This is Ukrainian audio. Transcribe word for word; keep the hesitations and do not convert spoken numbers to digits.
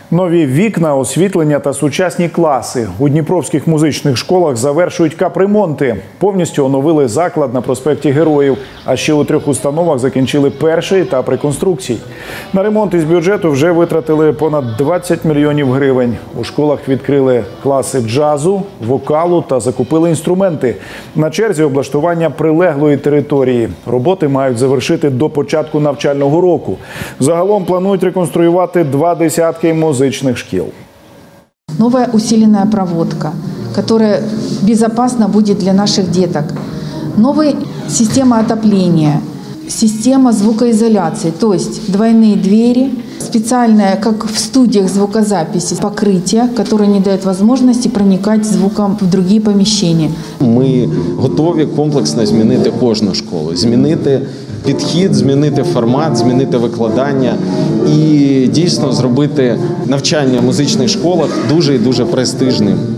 Нові вікна, освітлення та сучасні класи. У дніпровських музичних школах завершують капремонти. Повністю оновили заклад на проспекті Героїв. А ще у трьох установах закінчили перший етап реконструкцій. На ремонт із бюджету вже витратили понад двадцять мільйонів гривень. У школах відкрили класи джазу, вокалу та закупили інструменти. На черзі облаштування прилеглої території. Роботи мають завершити до початку навчального року. Загалом планують реконструювати два десятки музичных школ. Новая усиленная проводка, которая безопасна будет для наших деток. Новая система отопления, система звукоизоляции, то есть двойные двери, специальное, как в студиях звукозаписи, покрытие, которое не дает возможности проникать звуком в другие помещения. Ми готові комплексно змінити кожну школу, змінити підхід, змінити формат, змінити викладання і дійсно зробити навчання в музичних школах дуже і дуже престижним.